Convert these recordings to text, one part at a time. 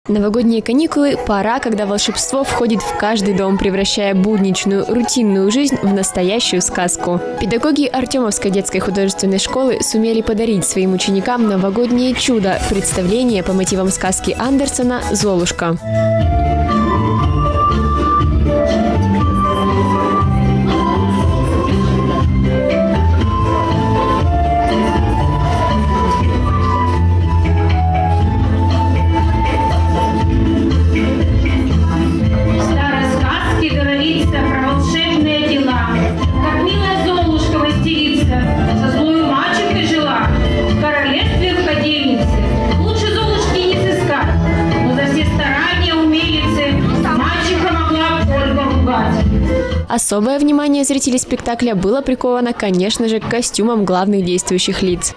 Новогодние каникулы – пора, когда волшебство входит в каждый дом, превращая будничную, рутинную жизнь в настоящую сказку. Педагоги Артемовской детской художественной школы сумели подарить своим ученикам новогоднее чудо – представление по мотивам сказки Андерсона «Золушка». Особое внимание зрителей спектакля было приковано, конечно же, к костюмам главных действующих лиц.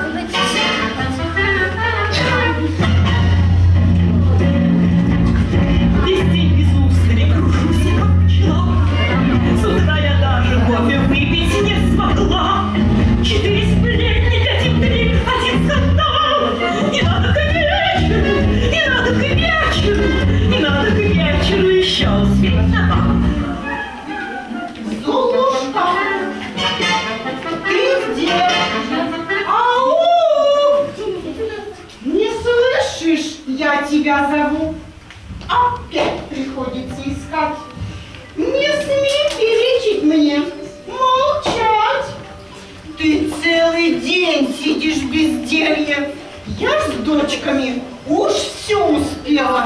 Я тебя зову. Опять приходится искать. Не смей перечить мне. Молчать. Ты целый день сидишь без делья. Я ж с дочками уж все успела.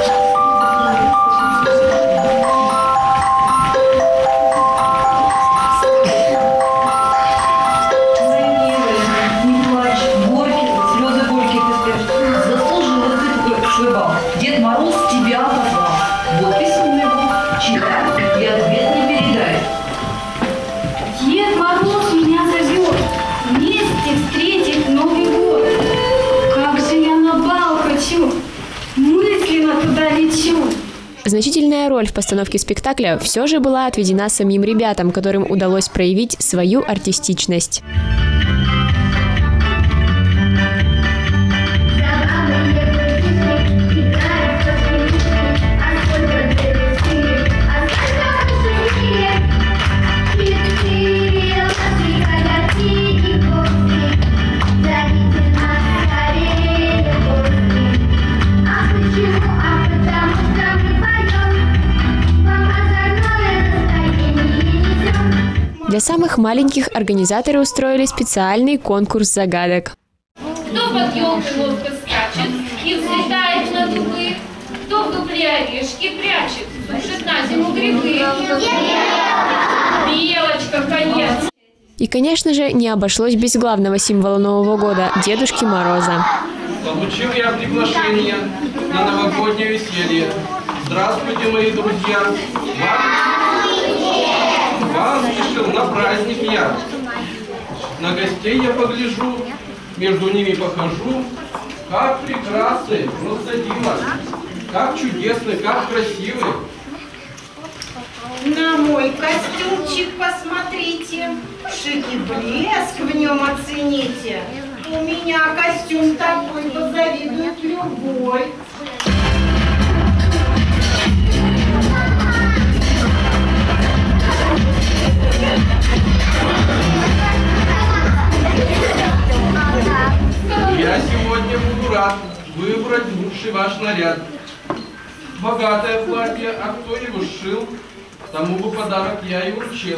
Дед Мороз тебя позвал. Вот письмо его. Читай, и ответ не передай. Дед Мороз меня зовет. Вместе встретить Новый год. Как же я на бал хочу. Мысленно туда лечу. Значительная роль в постановке спектакля все же была отведена самим ребятам, которым удалось проявить свою артистичность. Для самых маленьких организаторы устроили специальный конкурс загадок. Кто под елкой ловко скачет и взлетает на дубы, кто в дупле орешки прячет, сушит на зиму грибы. Белочка, конец. И, конечно же, не обошлось без главного символа Нового года – Дедушки Мороза. Получил я приглашение на новогоднее веселье. Здравствуйте, мои друзья! Вам спешил на праздник я. На гостей я погляжу, между ними похожу. Как прекрасны, просто как чудесны, как красивы. На мой костюмчик посмотрите, шик и блеск в нем оцените. У меня костюм такой, позавидует любой. Я сегодня буду рад выбрать лучший ваш наряд. Богатое платье, а кто его сшил, тому бы подарок я и вручил.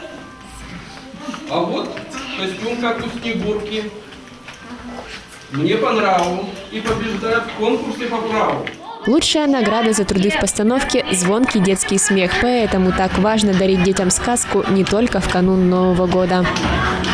А вот костюм, как у Снегурки, мне по нраву и побеждает в конкурсе по праву. Лучшая награда за труды в постановке – звонкий детский смех. Поэтому так важно дарить детям сказку не только в канун Нового года.